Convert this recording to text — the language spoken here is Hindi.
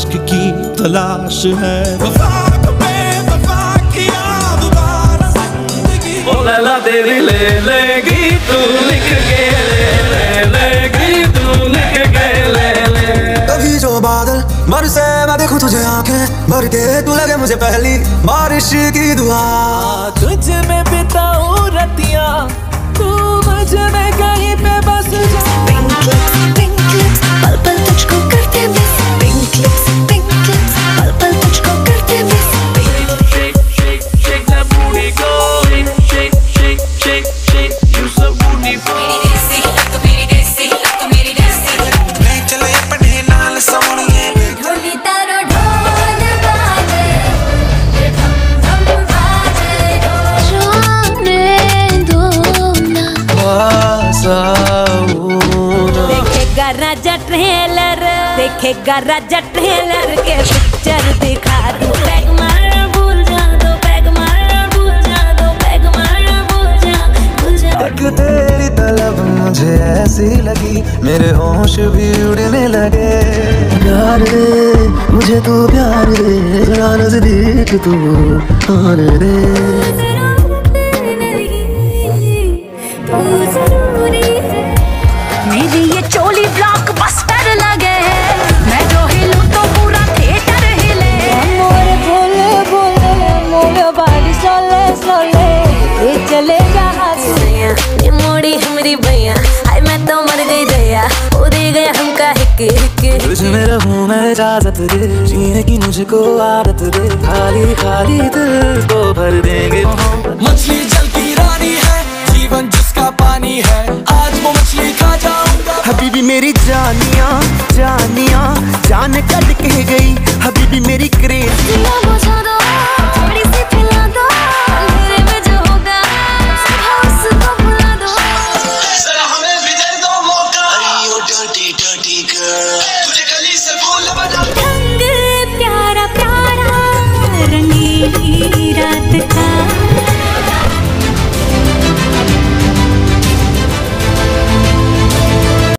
इश्क की तलाश है। वफा को बेवफा किया दोबारा जिंदगी। ओ लैला तेरी ले लेगी तू लिख के ले लेगी तू लिख के ले ले। कभी जो बादल बरसे मैं देखूं तुझे आंखें भर के, तू लगे मुझे पहली बारिश की दुआ। तुझ में बिताऊं रतियां, तू मुझ में कहीं पे बस जा। Pink lips, पल पल तुझको करते मिस। Pink lips, पल पल तुझको करते miss. Shake, shake, shake that booty, go. Shake, shake, shake, shake, you so beautiful. मेरी देसी, मेरी देसी। नहीं चले पढ़े नाल सोनिए। ढोली तारो ढोल बाजे, धम धम बाजे। जाने दो ना। देखेगा राजा ट्रेलर, देखेगा राजा ट्रेलर के पिक्चर दिखा दो। बैग मार भूल जा दो, बैग मार भूल जा दो, बैग मार भूल जा। एक तेरी तलब मुझे ऐसी लगी, मेरे होश भी उड़ने लगे। प्यार दे मुझे तू प्यार दे, जरा नजदीक तू आने दे। मेरी ये चोली ब्लॉकबस्टर लगे, मैं जो हिलूं तो पूरा थिएटर हिले। मोरे बोले बोले मोरे बाड़ी सोले सोले, ये चलेगा हंसिया ये मोड़ी हमारी भैया। हाय मैं तो मर गई दया, हो दे गया हमका हिक्के हिक्के। तुझ में रहूं मैं इजाजत दे, जीने की मुझको आदत दे। खाली खाली दिल को भर देंगे। मछली जल की रानी है, जीवन जिसका पानी है, आज वो मछली खा जाऊंगा। हबीबी मेरी जानिया जानिया जान कट के गई, हबीबी मेरी क्रेज़ी। बुझा दो थोड़ी सी पिला दो, अंधेरे में जो होगा सुबह उसको भुला दो। जरा हमें भी दे दो मौका। Are you dirty dirty girl?